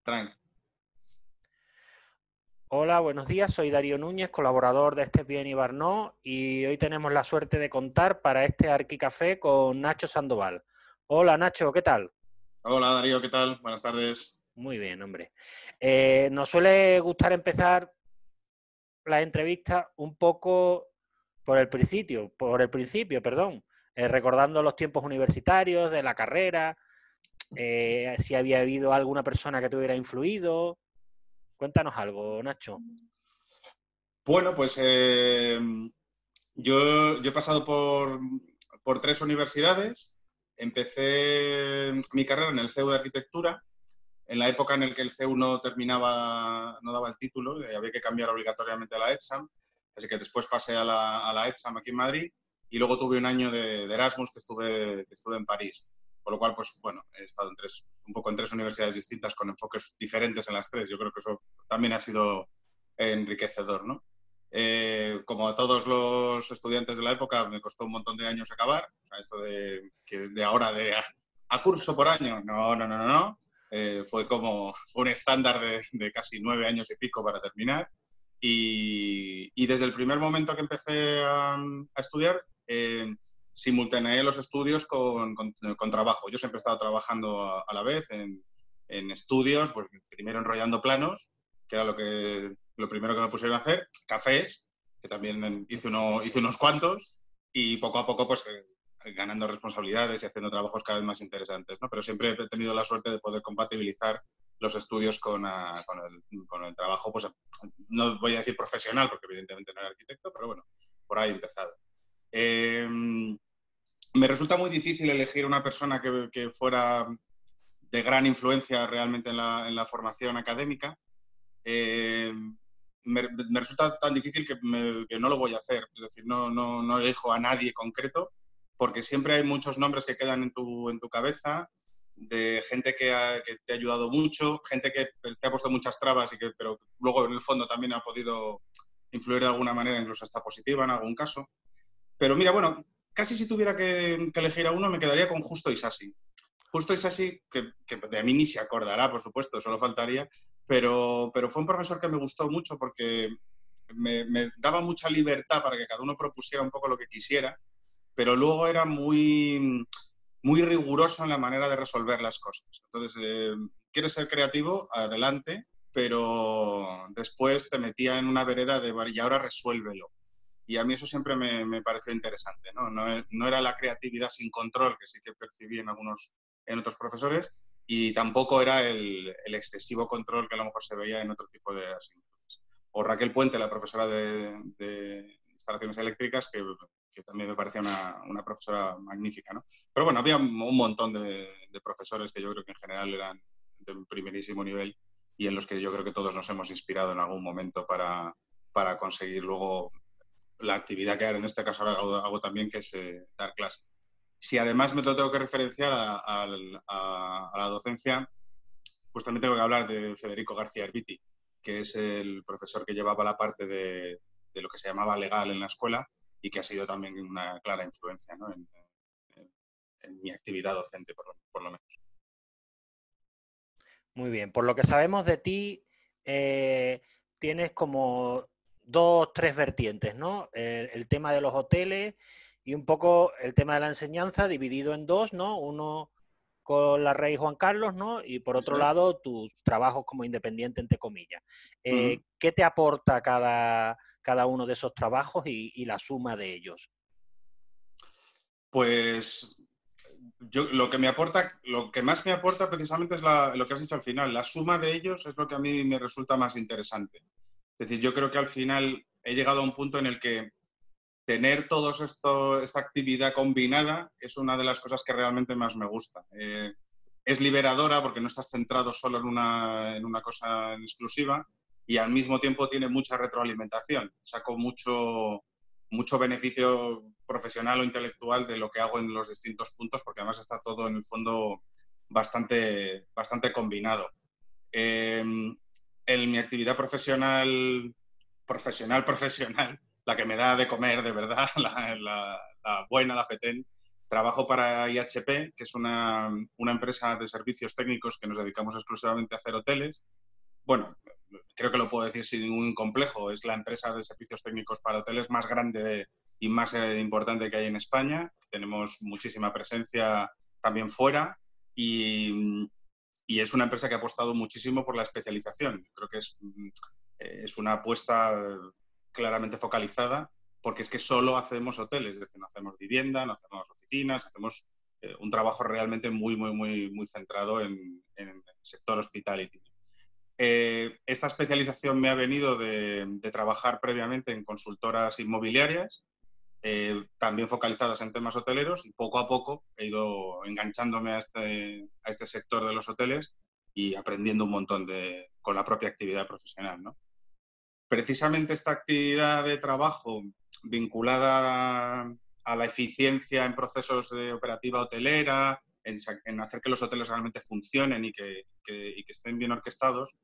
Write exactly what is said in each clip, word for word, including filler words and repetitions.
Tranqui. Hola, buenos días. Soy Darío Núñez, colaborador de Estepien y Barnó, y hoy tenemos la suerte de contar para este Arquicafé con Nacho Sandoval. Hola, Nacho, ¿qué tal? Hola Darío, ¿qué tal? Buenas tardes. Muy bien, hombre. Eh, nos suele gustar empezar la entrevista un poco por el principio, por el principio, perdón, eh, recordando los tiempos universitarios de la carrera, eh, si había habido alguna persona que te hubiera influido. Cuéntanos algo, Nacho. Bueno, pues eh, yo, yo he pasado por, por tres universidades. Empecé mi carrera en el C E U de Arquitectura, en la época en la que el C E U no terminaba, no daba el título, eh, había que cambiar obligatoriamente a la ETSAM, así que después pasé a la, a la ETSAM aquí en Madrid y luego tuve un año de, de Erasmus que estuve, que estuve en París, por lo cual, pues bueno, he estado en tres, un poco en tres universidades distintas con enfoques diferentes en las tres. Yo creo que eso también ha sido enriquecedor, ¿no? Eh, como a todos los estudiantes de la época, me costó un montón de años acabar. O sea, esto de, que de ahora de a, a curso por año, no, no, no, no, no. Eh, fue como fue un estándar de, de casi nueve años y pico para terminar. Y, y desde el primer momento que empecé a, a estudiar, eh, simultaneé los estudios con, con, con, trabajo. Yo siempre he estado trabajando a, a la vez en, en estudios, pues primero enrollando planos, que era lo, que, lo primero que me pusieron a hacer, cafés, que también hice, uno, hice unos cuantos, y poco a poco pues ganando responsabilidades y haciendo trabajos cada vez más interesantes, ¿no? Pero siempre he tenido la suerte de poder compatibilizar los estudios con, uh, con, el, con el trabajo, pues no voy a decir profesional, porque evidentemente no era arquitecto, pero bueno, por ahí he empezado. Eh, me resulta muy difícil elegir una persona que, que fuera de gran influencia realmente en la, en la formación académica. Eh, me, me, resulta tan difícil que, me, que no lo voy a hacer. Es decir, no, no, no elijo a nadie concreto, porque siempre hay muchos nombres que quedan en tu, en tu cabeza, de gente que, ha, que te ha ayudado mucho, gente que te ha puesto muchas trabas, y que, pero luego en el fondo también ha podido influir de alguna manera, incluso hasta positiva en algún caso. Pero mira, bueno, casi si tuviera que, que elegir a uno, me quedaría con Justo Isasi. Justo Isasi, que, que de mí ni se acordará, por supuesto, solo faltaría, pero, pero fue un profesor que me gustó mucho porque me, me daba mucha libertad para que cada uno propusiera un poco lo que quisiera, pero luego era muy, muy riguroso en la manera de resolver las cosas. Entonces, eh, quieres ser creativo, adelante, pero después te metía en una vereda de, y ahora resuélvelo. Y a mí eso siempre me, me pareció interesante, ¿no? No, no era la creatividad sin control, que sí que percibí en algunos, en otros profesores, y tampoco era el, el excesivo control que a lo mejor se veía en otro tipo de asignaturas. O Raquel Puente, la profesora de, de instalaciones eléctricas, que, que también me parecía una, una profesora magnífica, ¿no? Pero bueno, había un montón de, de profesores que yo creo que en general eran de primerísimo nivel y en los que yo creo que todos nos hemos inspirado en algún momento para, para conseguir luego la actividad que en este caso ahora hago, hago también, que es eh, dar clase. Si además me lo tengo que referenciar a, a, a, a la docencia, pues también tengo que hablar de Federico García Erviti, que es el profesor que llevaba la parte de, de lo que se llamaba legal en la escuela y que ha sido también una clara influencia, ¿no? en, en, en mi actividad docente, por lo, por lo menos. Muy bien, por lo que sabemos de ti, eh, tienes como dos, tres vertientes, ¿no? El, el tema de los hoteles y un poco el tema de la enseñanza dividido en dos, ¿no? Uno con la Rey Juan Carlos, ¿no? Y por otro ¿Sí? lado, tus trabajos como independiente, entre comillas. Eh, Uh-huh. ¿Qué te aporta cada, cada uno de esos trabajos y, y la suma de ellos? Pues yo, lo que me aporta, lo que más me aporta precisamente es la, lo que has dicho al final. La suma de ellos es lo que a mí me resulta más interesante. Es decir, yo creo que al final he llegado a un punto en el que tener toda esta actividad combinada es una de las cosas que realmente más me gusta. Eh, es liberadora porque no estás centrado solo en una, en una cosa en exclusiva y al mismo tiempo tiene mucha retroalimentación. Saco mucho, mucho beneficio profesional o intelectual de lo que hago en los distintos puntos, porque además está todo en el fondo bastante, bastante combinado. Eh, en mi actividad profesional, profesional, profesional, la que me da de comer de verdad, la, la, la buena, la fetén, trabajo para I H P, que es una, una empresa de servicios técnicos que nos dedicamos exclusivamente a hacer hoteles. Bueno, creo que lo puedo decir sin ningún complejo, es la empresa de servicios técnicos para hoteles más grande de, y más eh, importante que hay en España. Tenemos muchísima presencia también fuera y, y es una empresa que ha apostado muchísimo por la especialización. Creo que es, es una apuesta claramente focalizada, porque es que solo hacemos hoteles, es decir, no hacemos vivienda, no hacemos oficinas, hacemos eh, un trabajo realmente muy, muy, muy, muy centrado en, en el sector hospitality. Eh, esta especialización me ha venido de, de trabajar previamente en consultoras inmobiliarias, eh, también focalizadas en temas hoteleros, y poco a poco he ido enganchándome a este, a este sector de los hoteles y aprendiendo un montón de, con la propia actividad profesional, ¿no? Precisamente esta actividad de trabajo vinculada a, a la eficiencia en procesos de operativa hotelera, en, en hacer que los hoteles realmente funcionen y que, que, y que estén bien orquestados,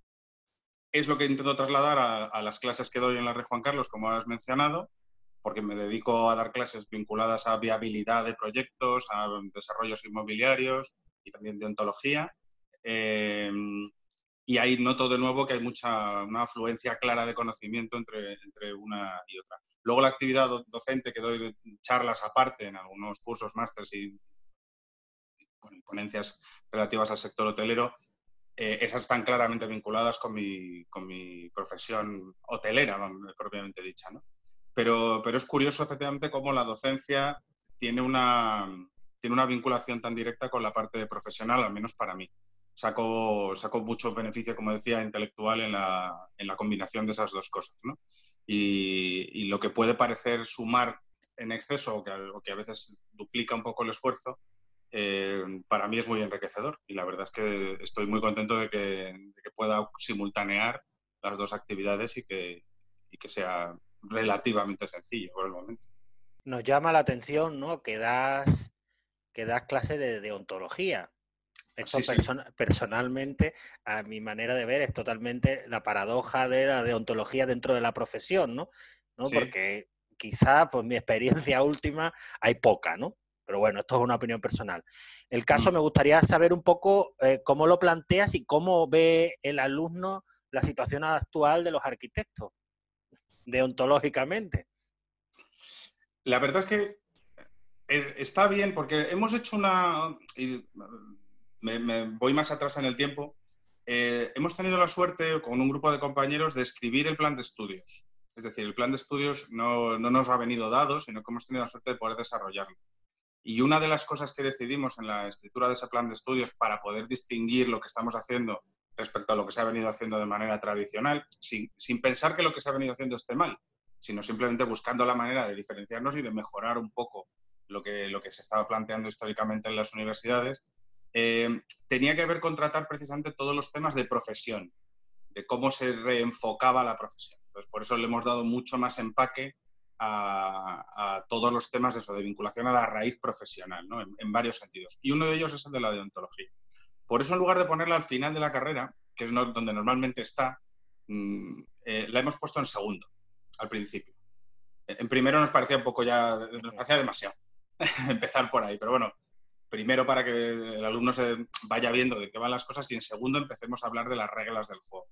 es lo que intento trasladar a, a las clases que doy en la Rey Juan Carlos, como has mencionado, porque me dedico a dar clases vinculadas a viabilidad de proyectos, a desarrollos inmobiliarios y también de ontología. Eh, y ahí noto de nuevo que hay mucha, una afluencia clara de conocimiento entre, entre una y otra. Luego la actividad docente que doy de charlas aparte en algunos cursos, másters y bueno, ponencias relativas al sector hotelero, eh, esas están claramente vinculadas con mi, con mi profesión hotelera, propiamente dicha, ¿no? Pero, pero es curioso, efectivamente, cómo la docencia tiene una, tiene una vinculación tan directa con la parte profesional, al menos para mí. Saco, saco mucho beneficio, como decía, intelectual en la, en la combinación de esas dos cosas, ¿no? Y, y lo que puede parecer sumar en exceso o que, o que a veces duplica un poco el esfuerzo, eh, para mí es muy enriquecedor. Y la verdad es que estoy muy contento de que, de que pueda simultanear las dos actividades y que, y que sea relativamente sencillo por el momento. Nos llama la atención, ¿no?, que das, que das clase de deontología. Esto Sí, sí. person personalmente, a mi manera de ver, es totalmente la paradoja de la deontología dentro de la profesión, ¿no? ¿No? Sí. Porque quizá, pues mi experiencia última, hay poca, ¿no? Pero bueno, esto es una opinión personal. El caso, Mm. me gustaría saber un poco eh, cómo lo planteas y cómo ve el alumno la situación actual de los arquitectos, deontológicamente. La verdad es que está bien, porque hemos hecho una... Y me, me voy más atrás en el tiempo. Eh, hemos tenido la suerte, con un grupo de compañeros, de escribir el plan de estudios. Es decir, el plan de estudios no, no nos ha venido dado, sino que hemos tenido la suerte de poder desarrollarlo. Y una de las cosas que decidimos en la escritura de ese plan de estudios para poder distinguir lo que estamos haciendo respecto a lo que se ha venido haciendo de manera tradicional, sin, sin pensar que lo que se ha venido haciendo esté mal, sino simplemente buscando la manera de diferenciarnos y de mejorar un poco lo que, lo que se estaba planteando históricamente en las universidades, eh, tenía que ver con tratar precisamente todos los temas de profesión, de cómo se reenfocaba la profesión. Entonces, por eso le hemos dado mucho más empaque a, a todos los temas de eso, de vinculación a la raíz profesional, ¿no? en, en varios sentidos. Y uno de ellos es el de la deontología. Por eso, en lugar de ponerla al final de la carrera, que es no, donde normalmente está, mmm, eh, la hemos puesto en segundo, al principio. En primero nos parecía un poco ya, nos parecía demasiado empezar por ahí, pero bueno, primero para que el alumno se vaya viendo de qué van las cosas, y en segundo empecemos a hablar de las reglas del juego.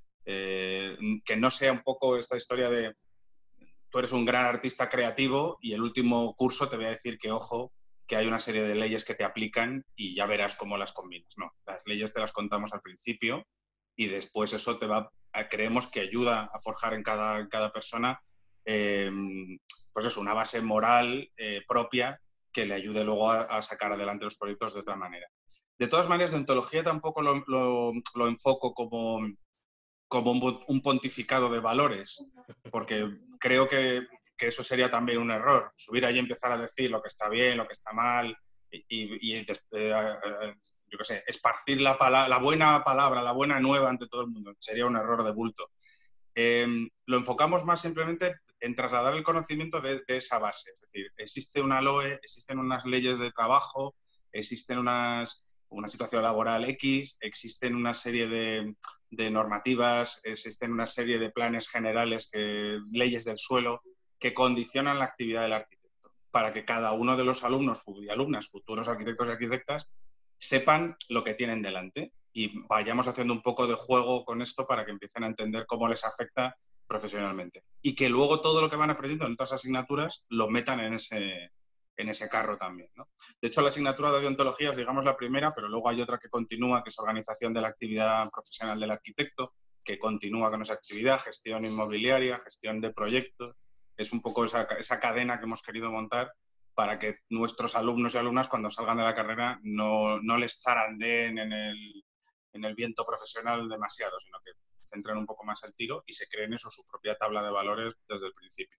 Eh, que no sea un poco esta historia de tú eres un gran artista creativo y el último curso te voy a decir que, ojo, que hay una serie de leyes que te aplican y ya verás cómo las combinas. No, las leyes te las contamos al principio y después eso te va, a, creemos que ayuda a forjar en cada, en cada persona eh, pues eso, una base moral eh, propia que le ayude luego a, a sacar adelante los proyectos de otra manera. De todas maneras, de ontología tampoco lo, lo, lo enfoco como, como un, un pontificado de valores, porque creo que, que eso sería también un error, subir ahí y empezar a decir lo que está bien, lo que está mal, y, y, y eh, yo qué sé, esparcir la, pala la buena palabra, la buena nueva ante todo el mundo. Sería un error de bulto. Eh, lo enfocamos más simplemente en trasladar el conocimiento de, de esa base. Es decir, existe una L O E, existen unas leyes de trabajo, existen unas, una situación laboral X, existen una serie de, de normativas, existen una serie de planes generales, que, leyes del suelo, que condicionan la actividad del arquitecto. para que cada uno de los alumnos y alumnas, futuros arquitectos y arquitectas, sepan lo que tienen delante y vayamos haciendo un poco de juego con esto para que empiecen a entender cómo les afecta profesionalmente. Y que luego todo lo que van aprendiendo en otras asignaturas lo metan en ese, en ese carro también, ¿no? De hecho, la asignatura de odontología es, digamos, la primera, pero luego hay otra que continúa, que es organización de la actividad profesional del arquitecto, que continúa con esa actividad, gestión inmobiliaria, gestión de proyectos. Es un poco esa, esa cadena que hemos querido montar para que nuestros alumnos y alumnas, cuando salgan de la carrera, no, no les zarandeen en el, en el viento profesional demasiado, sino que centren un poco más el tiro y se creen eso, su propia tabla de valores desde el principio.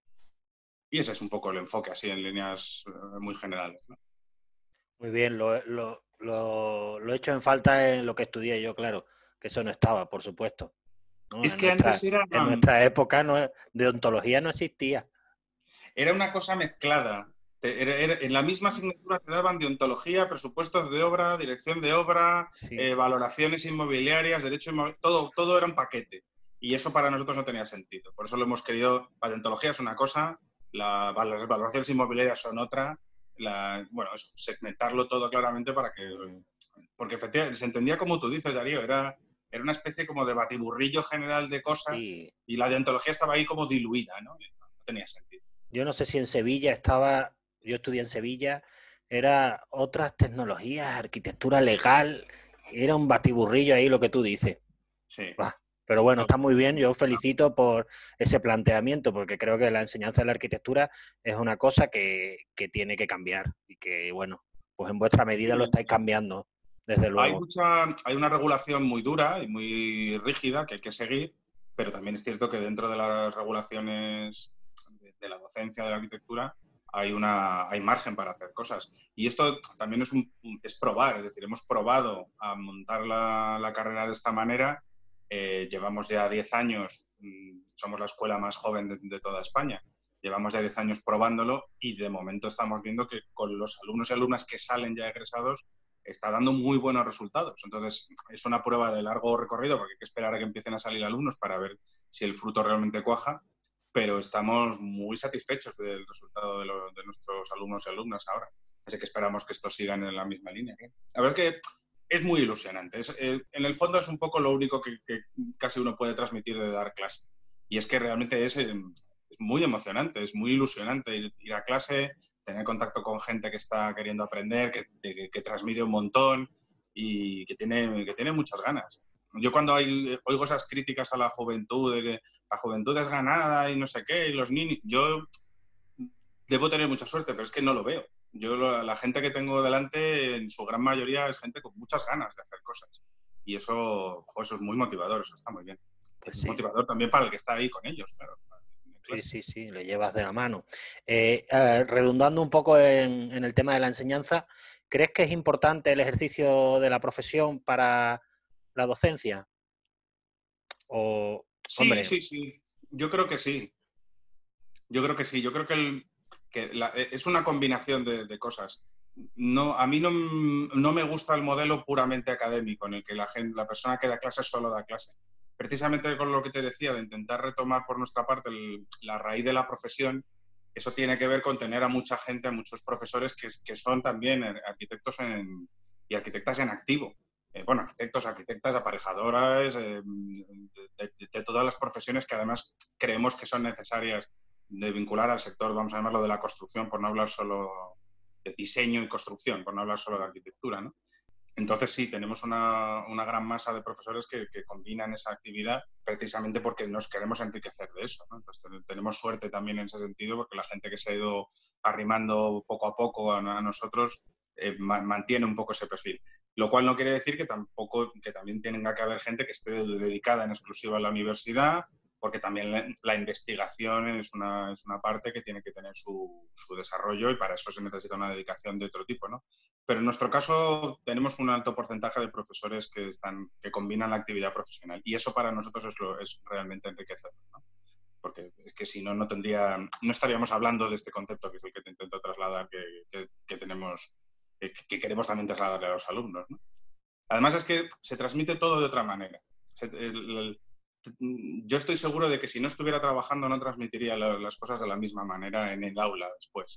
Y ese es un poco el enfoque, así en líneas eh, muy generales, ¿no? Muy bien, lo, lo, lo, lo he hecho en falta en lo que estudié yo, claro, que eso no estaba, por supuesto, ¿no? Es En que antes nuestra, era, en nuestra época no, de ontología no existía. era una cosa mezclada. Te, era, era, en la misma asignatura te daban de ontología, presupuestos de obra, dirección de obra, Sí. eh, valoraciones inmobiliarias, derecho inmobiliario, todo, todo era un paquete. Y eso para nosotros no tenía sentido. Por eso lo hemos querido. La ontología es una cosa, la, las valoraciones inmobiliarias son otra. La, bueno, eso, segmentarlo todo claramente para que... Mm. Porque efectivamente se entendía como tú dices, Darío, era, era una especie como de batiburrillo general de cosas Sí. y la deontología estaba ahí como diluida, ¿no? No tenía sentido. Yo no sé si en Sevilla estaba, yo estudié en Sevilla, era otras tecnologías, arquitectura legal, era un batiburrillo ahí lo que tú dices. Sí. Bah, pero bueno, No, está muy bien, yo os felicito por ese planteamiento, porque creo que la enseñanza de la arquitectura es una cosa que, que tiene que cambiar y que, bueno, pues en vuestra medida lo sí, estáis cambiando, desde hay, luego. mucha, hay una regulación muy dura y muy rígida que hay que seguir, pero también es cierto que dentro de las regulaciones de, de la docencia de la arquitectura hay, una, hay margen para hacer cosas. Y esto también es, un, es probar, es decir, hemos probado a montar la, la carrera de esta manera. Eh, llevamos ya diez años, somos la escuela más joven de, de toda España. Llevamos ya diez años probándolo y de momento estamos viendo que con los alumnos y alumnas que salen ya egresados está dando muy buenos resultados. Entonces, es una prueba de largo recorrido porque hay que esperar a que empiecen a salir alumnos para ver si el fruto realmente cuaja, pero estamos muy satisfechos del resultado de, lo, de nuestros alumnos y alumnas ahora. Así que esperamos que esto siga en la misma línea. ¿eh? La verdad es que es muy ilusionante. Es, eh, en el fondo es un poco lo único que, que casi uno puede transmitir de dar clase. Y es que realmente es, eh, es muy emocionante, es muy ilusionante ir, ir a clase, tener contacto con gente que está queriendo aprender, que, que, que transmite un montón y que tiene, que tiene muchas ganas. Yo cuando hay, oigo esas críticas a la juventud, de que la juventud es ganada y no sé qué, y los niños, yo debo tener mucha suerte, pero es que no lo veo. Yo, la gente que tengo delante, en su gran mayoría, es gente con muchas ganas de hacer cosas. Y eso, jo, eso es muy motivador, eso está muy bien. Pues Es sí, motivador también para el que está ahí con ellos, claro. sí, sí, sí, le llevas de la mano. Eh, eh, redundando un poco en, en el tema de la enseñanza, ¿crees que es importante el ejercicio de la profesión para la docencia? O, Sí, hombre, sí, sí. Yo creo que sí. Yo creo que sí. Yo creo que, el, que la, es una combinación de, de cosas. No, a mí no, no, me gusta el modelo puramente académico, en el que la, gente, la persona que da clase solo da clase. Precisamente con lo que te decía, de intentar retomar por nuestra parte el, la raíz de la profesión, eso tiene que ver con tener a mucha gente, a muchos profesores que, que son también arquitectos en, y arquitectas en activo. Eh, bueno, arquitectos, arquitectas, aparejadoras, eh, de, de, de todas las profesiones que además creemos que son necesarias de vincular al sector, vamos a llamarlo, de la construcción, por no hablar solo de diseño y construcción, por no hablar solo de arquitectura, ¿no? Entonces sí, tenemos una, una gran masa de profesores que, que, combinan esa actividad precisamente porque nos queremos enriquecer de eso, ¿no? Entonces tenemos suerte también en ese sentido porque la gente que se ha ido arrimando poco a poco a, a nosotros eh, ma mantiene un poco ese perfil. Lo cual no quiere decir que, tampoco, que también tenga que haber gente que esté dedicada en exclusiva a la universidad, porque también la, la investigación es una, es una parte que tiene que tener su, su desarrollo y para eso se necesita una dedicación de otro tipo, ¿no? Pero en nuestro caso tenemos un alto porcentaje de profesores que, están, que combinan la actividad profesional y eso para nosotros es, lo, es realmente enriquecedor, ¿no? Porque es que si no, no tendría, no estaríamos hablando de este concepto que es el que te intento trasladar, que, que, que tenemos, que, que queremos también trasladarle a los alumnos, ¿no? Además es que se transmite todo de otra manera. Se, el, el, yo estoy seguro de que si no estuviera trabajando no transmitiría las cosas de la misma manera en el aula después.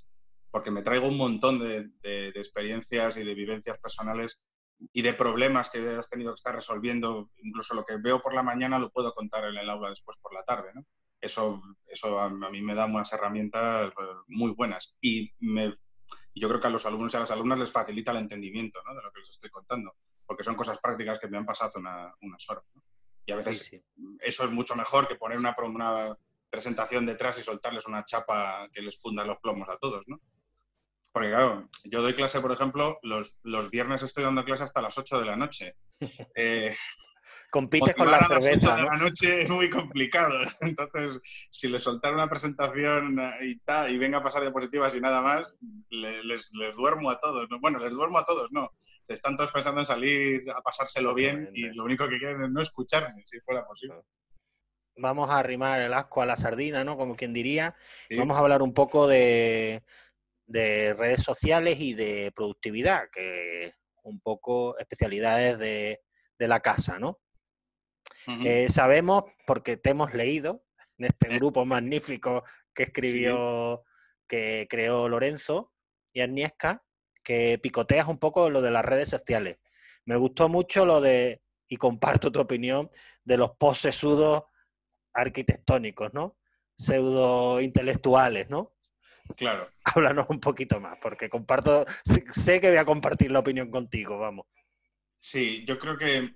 porque me traigo un montón de, de, de experiencias y de vivencias personales y de problemas que has tenido que estar resolviendo. Incluso lo que veo por la mañana lo puedo contar en el aula después por la tarde, ¿no? Eso, eso a, a mí me da unas herramientas muy buenas y me, yo creo que a los alumnos y a las alumnas les facilita el entendimiento, ¿no?, de lo que les estoy contando, porque son cosas prácticas que me han pasado una, unas horas, ¿no? Y a veces sí, sí. Eso es mucho mejor que poner una, una presentación detrás y soltarles una chapa que les funda los plomos a todos, ¿no? Porque claro, yo doy clase, por ejemplo, los, los viernes estoy dando clase hasta las ocho de la noche. Eh, Compites con la cerveza, a las ocho de ¿no? la noche es muy complicado. Entonces, si les soltar una presentación y tal, y venga a pasar diapositivas y nada más, les, les, les duermo a todos, ¿no? Bueno, les duermo a todos, no. Se están todos pensando en salir a pasárselo bien y lo único que quieren es no escucharme, si fuera posible. Vamos a arrimar el asco a la sardina, ¿no? Como quien diría. Sí. Vamos a hablar un poco de, de redes sociales y de productividad, que un poco especialidades de, de la casa, ¿no? Uh-huh. Eh, sabemos, porque te hemos leído en este grupo magnífico que escribió, sí. que creó Lorenzo y Agnieszka, que picoteas un poco lo de las redes sociales. Me gustó mucho lo de, y comparto tu opinión, de los posesudos arquitectónicos, ¿no? Pseudo intelectuales, ¿no? Claro. Háblanos un poquito más, porque comparto, sé que voy a compartir la opinión contigo, vamos. Sí, yo creo que,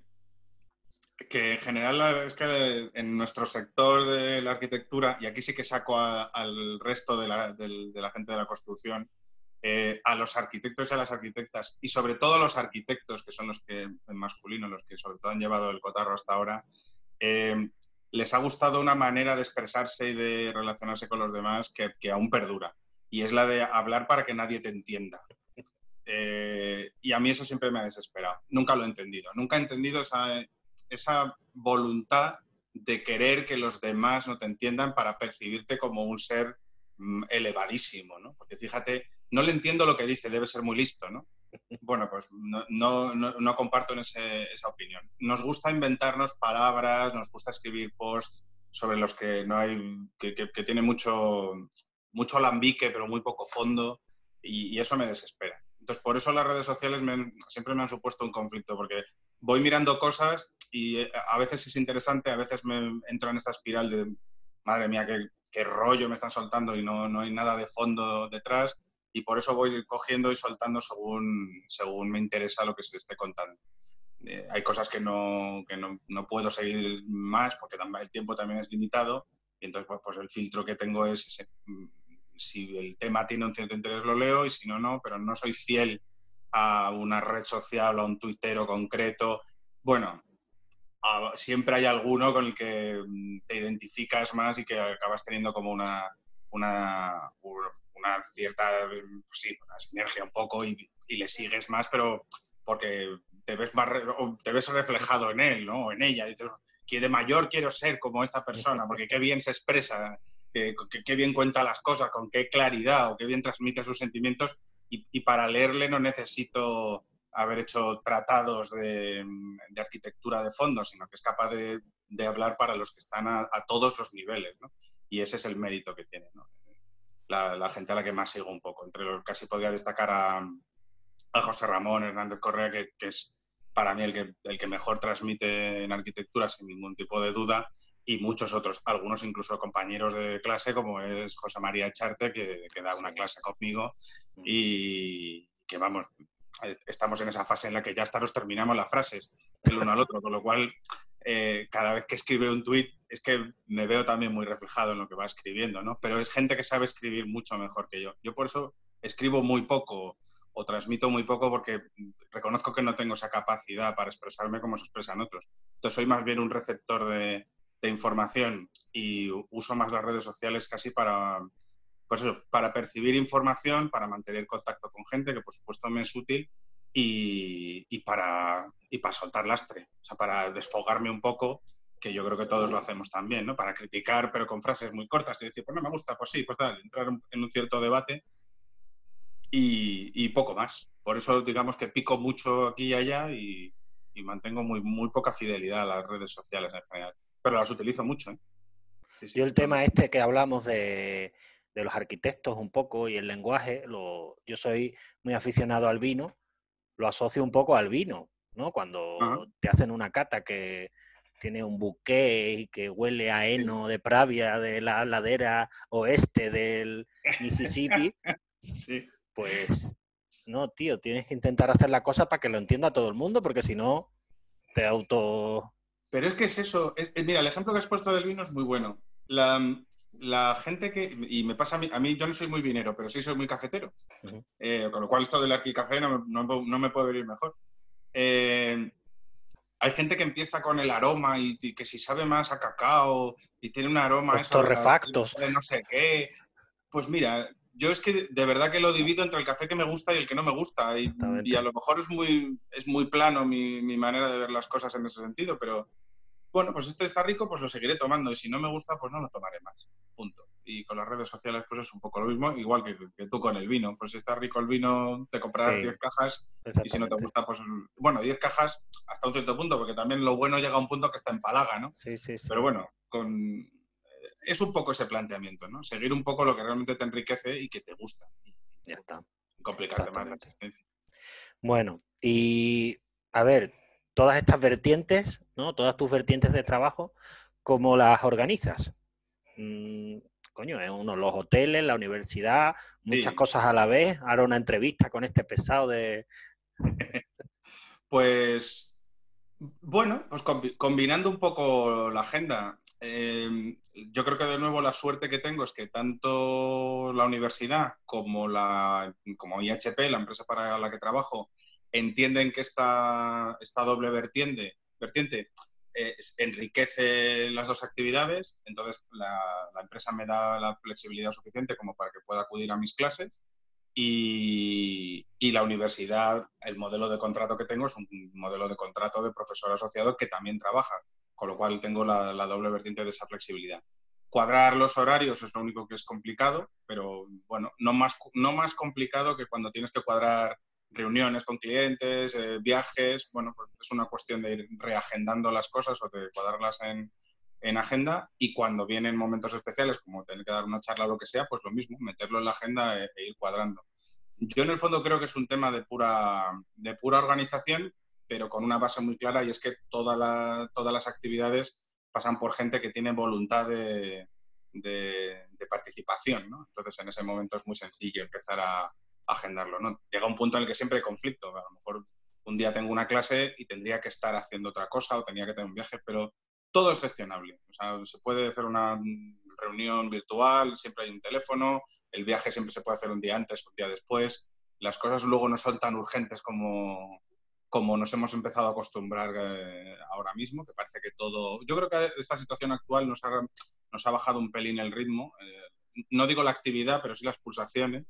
que en general es que en nuestro sector de la arquitectura, y aquí sí que saco a, al resto de la, de, de la gente de la construcción, eh, a los arquitectos y a las arquitectas, y sobre todo a los arquitectos, que son los que, en masculino, los que sobre todo han llevado el cotarro hasta ahora, eh, les ha gustado una manera de expresarse y de relacionarse con los demás que, que aún perdura. Y es la de hablar para que nadie te entienda. Eh, y a mí eso siempre me ha desesperado. Nunca lo he entendido. Nunca he entendido esa, esa voluntad de querer que los demás no te entiendan para percibirte como un ser mm, elevadísimo, ¿no? Porque fíjate, no le entiendo lo que dice, debe ser muy listo, ¿no? Bueno, pues no, no, no, no comparto en ese, esa opinión. Nos gusta inventarnos palabras, nos gusta escribir posts sobre los que no hay, que, que, que tiene mucho, mucho alambique, pero muy poco fondo, y, y eso me desespera. Entonces, por eso las redes sociales me, siempre me han supuesto un conflicto, porque voy mirando cosas y a veces es interesante, a veces me entro en esta espiral de, madre mía, qué, qué rollo me están soltando y no, no hay nada de fondo detrás. Y por eso voy cogiendo y soltando según, según me interesa lo que se esté contando. Eh, hay cosas que, no, que no, no puedo seguir más porque el tiempo también es limitado y entonces pues, pues el filtro que tengo es ese, si el tema tiene un cierto interés lo leo y si no, no, pero no soy fiel a una red social o a un tuitero concreto. Bueno, a, siempre hay alguno con el que te identificas más y que acabas teniendo como una... Una, una cierta, sí, una sinergia un poco y, y le sigues más, pero porque te ves más te ves reflejado en él, ¿no? O en ella. Dices, que de mayor quiero ser como esta persona, porque qué bien se expresa, qué, qué bien cuenta las cosas, con qué claridad o qué bien transmite sus sentimientos. Y, y para leerle no necesito haber hecho tratados de, de arquitectura de fondo, sino que es capaz de, de hablar para los que están a, a todos los niveles, ¿no? Y ese es el mérito que tiene, ¿no? La, la gente a la que más sigo un poco. Entre los casi podría destacar a, a José Ramón Hernández Correa, que, que es para mí el que, el que mejor transmite en arquitectura sin ningún tipo de duda, y muchos otros, algunos incluso compañeros de clase, como es José María Echarte, que, que da una sí. clase conmigo, y que vamos, estamos en esa fase en la que ya hasta nos terminamos las frases el uno al otro, con lo cual eh, cada vez que escribe un tuit es que me veo también muy reflejado en lo que va escribiendo, ¿no? Pero es gente que sabe escribir mucho mejor que yo. Yo por eso escribo muy poco o transmito muy poco porque reconozco que no tengo esa capacidad para expresarme como se expresan otros. Entonces soy más bien un receptor de, de información y uso más las redes sociales casi para, pues eso, para percibir información, para mantener contacto con gente, que por supuesto me es útil, y, y, para, y para soltar lastre, o sea, para desfogarme un poco, que yo creo que todos lo hacemos también, ¿no? Para criticar, pero con frases muy cortas y decir, pues no me gusta, pues sí, pues dale, entrar en un cierto debate y, y poco más. Por eso digamos que pico mucho aquí y allá y, y mantengo muy, muy poca fidelidad a las redes sociales en general, pero las utilizo mucho, ¿eh? Sí, sí, yo el tema este que hablamos de, de los arquitectos un poco y el lenguaje, lo, yo soy muy aficionado al vino, lo asocio un poco al vino, ¿no? Ajá, Cuando te hacen una cata que tiene un buque y que huele a sí, heno de Pravia, de la ladera oeste del Mississippi, sí. pues no, tío, tienes que intentar hacer la cosa para que lo entienda todo el mundo, porque si no, te auto... Pero es que es eso. Es- eh, mira, el ejemplo que has puesto del vino es muy bueno. La, la gente que, y me pasa a mí, a mí, yo no soy muy vinero, pero sí soy muy cafetero. Ujú. Eh, con lo cual esto del arquicafé no, no, no me puede venir mejor. Eh, hay gente que empieza con el aroma y, y que si sabe más a cacao y tiene un aroma Los eso de, la, torrefactos. de no sé qué. Pues mira, yo es que de verdad que lo divido entre el café que me gusta y el que no me gusta. Y, y a Exactamente. lo mejor es muy, es muy plano mi, mi manera de ver las cosas en ese sentido, pero bueno, pues este está rico, pues lo seguiré tomando. Y si no me gusta, pues no lo tomaré más. Punto. Y con las redes sociales, pues es un poco lo mismo, igual que, que tú con el vino. Pues si está rico el vino, te comprarás Sí, diez cajas. Y si no te exactamente. gusta, pues bueno, diez cajas hasta un cierto punto, porque también lo bueno llega a un punto que está empalaga, ¿no? Sí, sí, Pero sí. bueno, con... es un poco ese planteamiento, ¿no? Seguir un poco lo que realmente te enriquece y que te gusta. Y Ya está. complicarte más la Exactamente. existencia. Bueno, y a ver, todas estas vertientes, ¿no? Todas tus vertientes de trabajo, ¿cómo las organizas? Mm, coño, en uno, los hoteles, la universidad, muchas Sí, cosas a la vez. Ahora una entrevista con este pesado de... pues bueno, pues combi- combinando un poco la agenda. Eh, yo creo que de nuevo la suerte que tengo es que tanto la universidad como, la, como I H P, la empresa para la que trabajo, entienden que esta, esta doble vertiente, vertiente eh, enriquece las dos actividades. Entonces la, la empresa me da la flexibilidad suficiente como para que pueda acudir a mis clases. Y, y, la universidad, el modelo de contrato que tengo es un modelo de contrato de profesor asociado que también trabaja, con lo cual tengo la, la doble vertiente de esa flexibilidad. Cuadrar los horarios es lo único que es complicado, pero bueno, no más, no más complicado que cuando tienes que cuadrar reuniones con clientes, eh, viajes, bueno, pues es una cuestión de ir reagendando las cosas o de cuadrarlas en, en agenda, y cuando vienen momentos especiales como tener que dar una charla o lo que sea, pues lo mismo, meterlo en la agenda e, e ir cuadrando. Yo en el fondo creo que es un tema de pura, de pura organización, pero con una base muy clara, y es que toda la, todas las actividades pasan por gente que tiene voluntad de, de, de participación, ¿no? Entonces en ese momento es muy sencillo empezar a, a agendarlo, ¿no? Llega un punto en el que siempre hay conflicto. A lo mejor un día tengo una clase y tendría que estar haciendo otra cosa o tendría que tener un viaje, pero todo es gestionable. O sea, se puede hacer una reunión virtual, siempre hay un teléfono, el viaje siempre se puede hacer un día antes, un día después. Las cosas luego no son tan urgentes como, como nos hemos empezado a acostumbrar eh, ahora mismo, que parece que todo... Yo creo que esta situación actual nos ha, nos ha bajado un pelín el ritmo. Eh, no digo la actividad, pero sí las pulsaciones.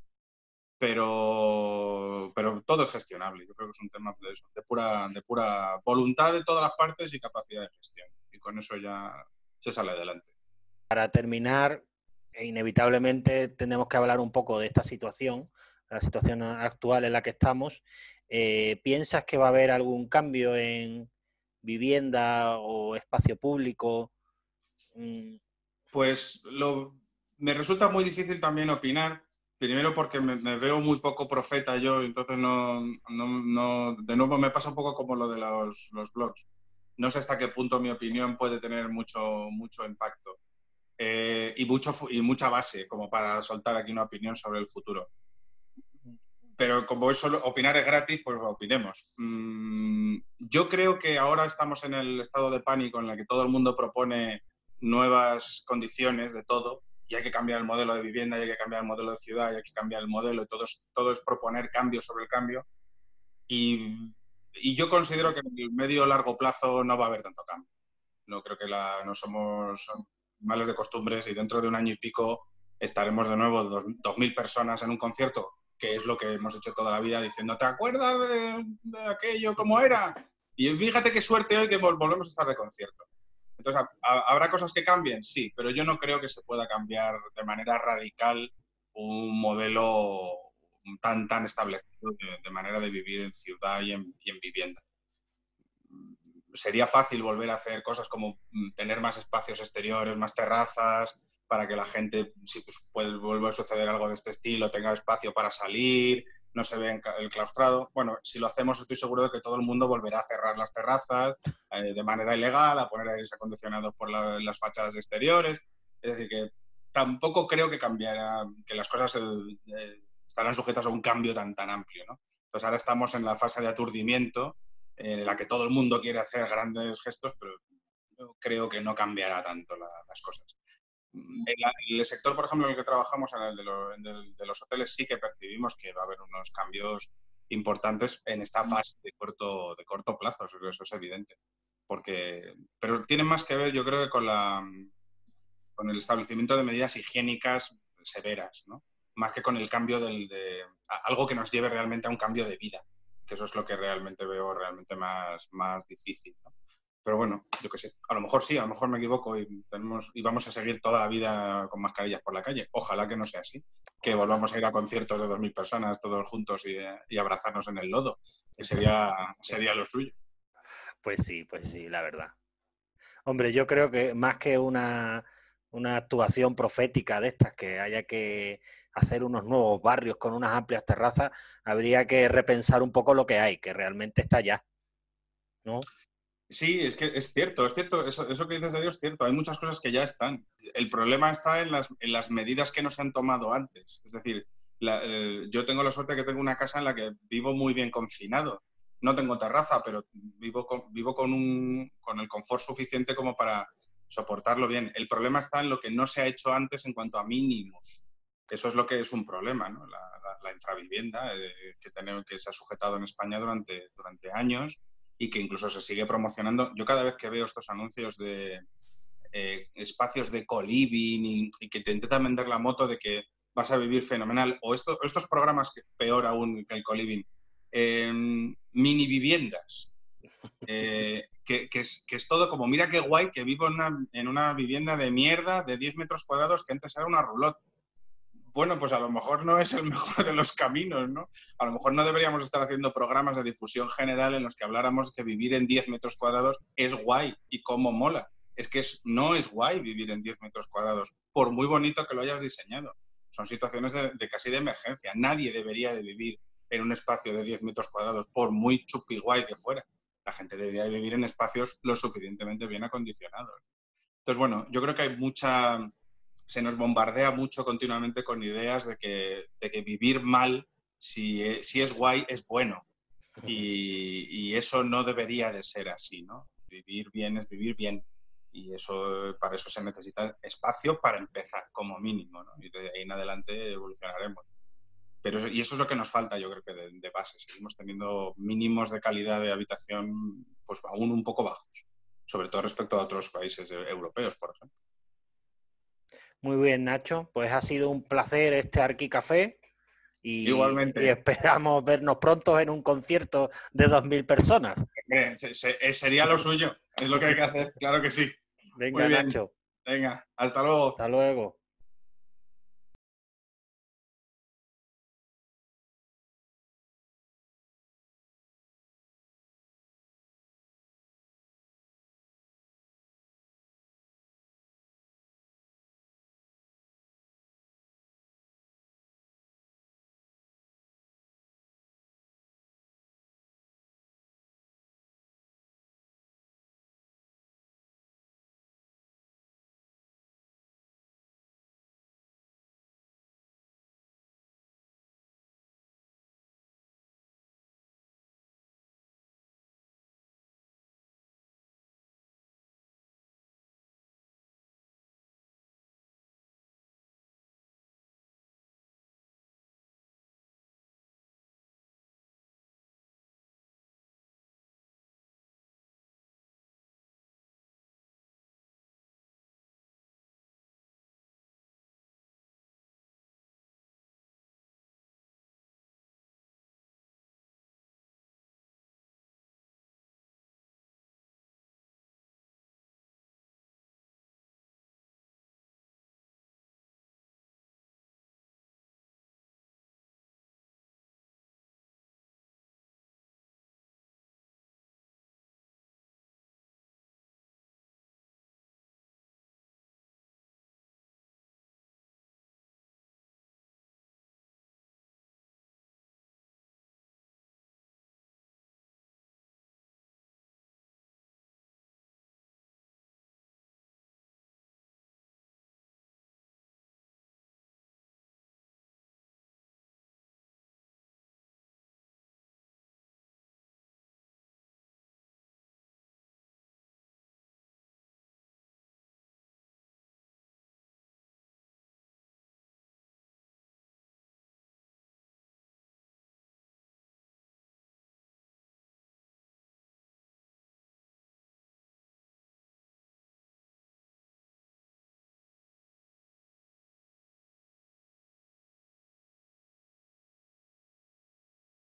Pero, pero todo es gestionable. Yo creo que es un tema de, eso, de, pura, de pura voluntad de todas las partes y capacidad de gestión. Y con eso ya se sale adelante. Para terminar, e inevitablemente tenemos que hablar un poco de esta situación, la situación actual en la que estamos. Eh, ¿Piensas que va a haber algún cambio en vivienda o espacio público? Mm, Pues lo, me resulta muy difícil también opinar, primero porque me, me veo muy poco profeta yo, entonces no, no, no, de nuevo me pasa un poco como lo de los, los blogs. No sé hasta qué punto mi opinión puede tener mucho, mucho impacto eh, y, mucho, y mucha base como para soltar aquí una opinión sobre el futuro. Pero como eso opinar es gratis, pues opinemos. Mm, yo creo que ahora estamos en el estado de pánico en el que todo el mundo propone nuevas condiciones de todo, y hay que cambiar el modelo de vivienda, y hay que cambiar el modelo de ciudad, y hay que cambiar el modelo, y todo es, todo es proponer cambios sobre el cambio. Y, y yo considero que en el medio o largo plazo no va a haber tanto cambio. No creo que la, no somos males de costumbres, y dentro de un año y pico estaremos de nuevo dos, dos mil personas en un concierto, que es lo que hemos hecho toda la vida, diciendo, ¿te acuerdas de, de aquello, cómo era? Y fíjate qué suerte hoy que volvemos a estar de concierto. Entonces, ¿habrá cosas que cambien? Sí, pero yo no creo que se pueda cambiar de manera radical un modelo tan, tan establecido de, de manera de vivir en ciudad y en, y en vivienda. Sería fácil volver a hacer cosas como tener más espacios exteriores, más terrazas, para que la gente, si pues, puede volver a suceder algo de este estilo, tenga espacio para salir, no se ve el claustrado. Bueno, si lo hacemos estoy seguro de que todo el mundo volverá a cerrar las terrazas eh, de manera ilegal, a poner aires acondicionados por la, las fachadas exteriores. Es decir, que tampoco creo que cambiará, que las cosas eh, estarán sujetas a un cambio tan, tan amplio, ¿no? Entonces ahora estamos en la fase de aturdimiento en la que todo el mundo quiere hacer grandes gestos, pero yo creo que no cambiará tanto la, las cosas. En, la, en el sector, por ejemplo, en el que trabajamos, en el de, lo, en el de los hoteles, sí que percibimos que va a haber unos cambios importantes en esta fase de corto, de corto plazo, eso, eso es evidente. Porque, pero tiene más que ver, yo creo, que con, la, con el establecimiento de medidas higiénicas severas, ¿no? Más que con el cambio del, de algo que nos lleve realmente a un cambio de vida, que eso es lo que realmente veo realmente más, más difícil, ¿no? Pero bueno, yo qué sé, a lo mejor sí, a lo mejor me equivoco y, tenemos, y vamos a seguir toda la vida con mascarillas por la calle. Ojalá que no sea así, que volvamos a ir a conciertos de dos mil personas todos juntos y, y abrazarnos en el lodo, que sería, sería lo suyo. Pues sí, pues sí, la verdad. Hombre, yo creo que más que una, una actuación profética de estas, que haya que hacer unos nuevos barrios con unas amplias terrazas, habría que repensar un poco lo que hay, que realmente está ya, ¿no? Sí, es que es cierto, es cierto, eso, eso que dices, Darío, es cierto, hay muchas cosas que ya están. El problema está en las, en las medidas que no se han tomado antes. Es decir, la, eh, yo tengo la suerte de que tengo una casa en la que vivo muy bien confinado. No tengo terraza, pero vivo con, vivo con, un, con el confort suficiente como para soportarlo bien. El problema está en lo que no se ha hecho antes en cuanto a mínimos. Eso es lo que es un problema, ¿no? La, la, la infravivienda eh, que, tenemos, que se ha sujetado en España durante, durante años y que incluso se sigue promocionando. Yo cada vez que veo estos anuncios de eh, espacios de co-living y, y que te intentan vender la moto de que vas a vivir fenomenal, o esto, estos programas, que peor aún que el co-living, eh, mini viviendas, eh, que, que, es, que es todo como, mira qué guay que vivo en una, en una vivienda de mierda de diez metros cuadrados que antes era una roulotte. Bueno, pues a lo mejor no es el mejor de los caminos, ¿no? A lo mejor no deberíamos estar haciendo programas de difusión general en los que habláramos que vivir en diez metros cuadrados es guay y cómo mola. Es que es, no es guay vivir en diez metros cuadrados, por muy bonito que lo hayas diseñado. Son situaciones de, de casi de emergencia. Nadie debería de vivir en un espacio de diez metros cuadrados, por muy chupi guay que fuera. La gente debería de vivir en espacios lo suficientemente bien acondicionados. Entonces, bueno, yo creo que hay mucha... se nos bombardea mucho continuamente con ideas de que, de que vivir mal, si, si es guay, es bueno. Y, y eso no debería de ser así, ¿no? Vivir bien es vivir bien. Y eso, para eso se necesita espacio para empezar, como mínimo, ¿no? Y de ahí en adelante evolucionaremos. Pero eso, y eso es lo que nos falta, yo creo que de, de base. Seguimos teniendo mínimos de calidad de habitación, pues aún un poco bajos. Sobre todo respecto a otros países europeos, por ejemplo. Muy bien, Nacho. Pues ha sido un placer este Arquicafé y, Igualmente. y esperamos vernos pronto en un concierto de dos mil personas. Hombre, se, se, sería lo suyo. Es lo que hay que hacer, claro que sí. Venga, Muy bien. Nacho. Venga, hasta luego. Hasta luego.